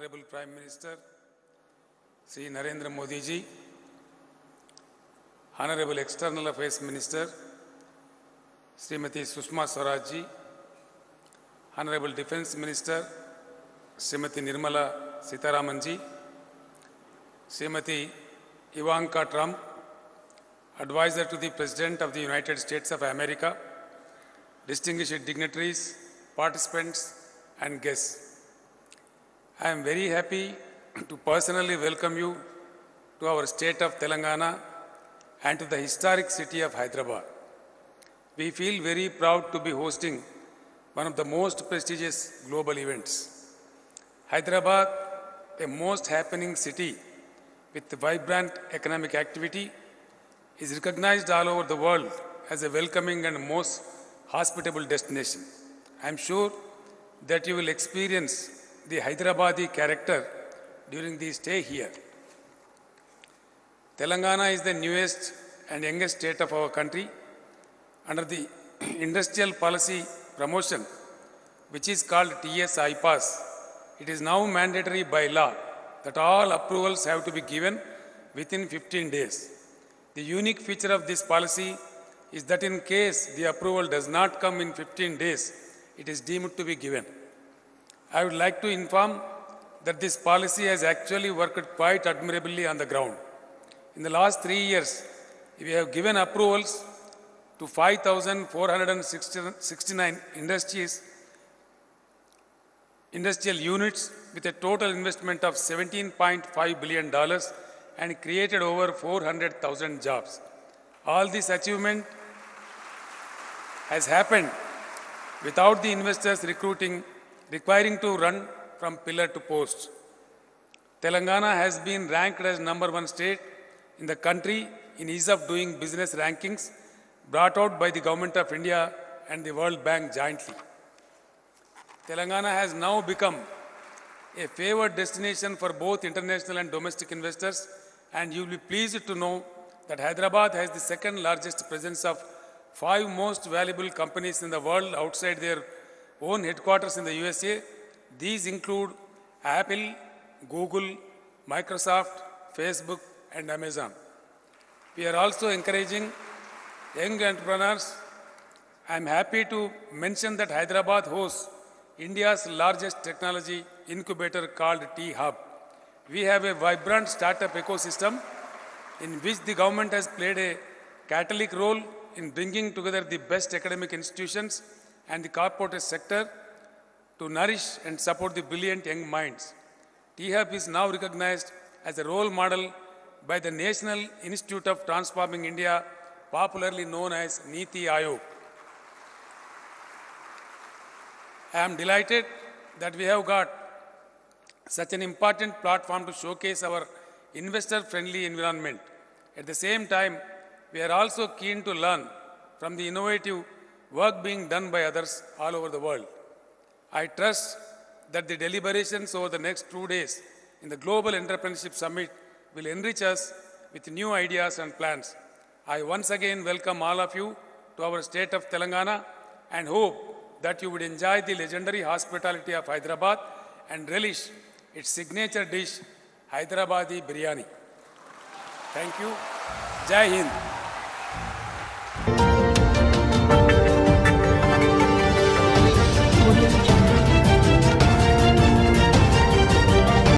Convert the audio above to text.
Honorable Prime Minister, Sri Narendra Modi ji, Honorable External Affairs Minister, Srimati Sushma Swaraj ji, Honorable Defence Minister, Srimati Nirmala Sitharaman ji, Srimati Ivanka Trump, Advisor to the President of the United States of America, distinguished dignitaries, participants and guests. I am very happy to personally welcome you to our state of Telangana and to the historic city of Hyderabad. We feel very proud to be hosting one of the most prestigious global events. Hyderabad, a most happening city with vibrant economic activity, is recognized all over the world as a welcoming and most hospitable destination. I am sure that you will experience the Hyderabadi character during the stay here. Telangana is the newest and youngest state of our country. Under the industrial policy promotion, which is called TS-IPAS, it is now mandatory by law that all approvals have to be given within 15 days. The unique feature of this policy is that in case the approval does not come in 15 days, it is deemed to be given. I would like to inform that this policy has actually worked quite admirably on the ground. In the last 3 years, we have given approvals to 5,469 industrial units with a total investment of $17.5 billion and created over 400,000 jobs. All this achievement has happened without the investors requiring to run from pillar to post. Telangana has been ranked as #1 state in the country in ease of doing business rankings brought out by the Government of India and the World Bank jointly. Telangana has now become a favored destination for both international and domestic investors, and you will be pleased to know that Hyderabad has the second largest presence of 5 most valuable companies in the world outside their own headquarters in the USA. These include Apple, Google, Microsoft, Facebook, and Amazon. We are also encouraging young entrepreneurs. I am happy to mention that Hyderabad hosts India's largest technology incubator called T-Hub. We have a vibrant startup ecosystem in which the government has played a catalytic role in bringing together the best academic institutions and the corporate sector to nourish and support the brilliant young minds. T-Hub is now recognized as a role model by the National Institute of Transforming India, popularly known as NITI Aayog. I am delighted that we have got such an important platform to showcase our investor-friendly environment. At the same time, we are also keen to learn from the innovative work being done by others all over the world. I trust that the deliberations over the next 2 days in the Global Entrepreneurship Summit will enrich us with new ideas and plans. I once again welcome all of you to our state of Telangana and hope that you would enjoy the legendary hospitality of Hyderabad and relish its signature dish, Hyderabadi biryani. Thank you. Jai Hind.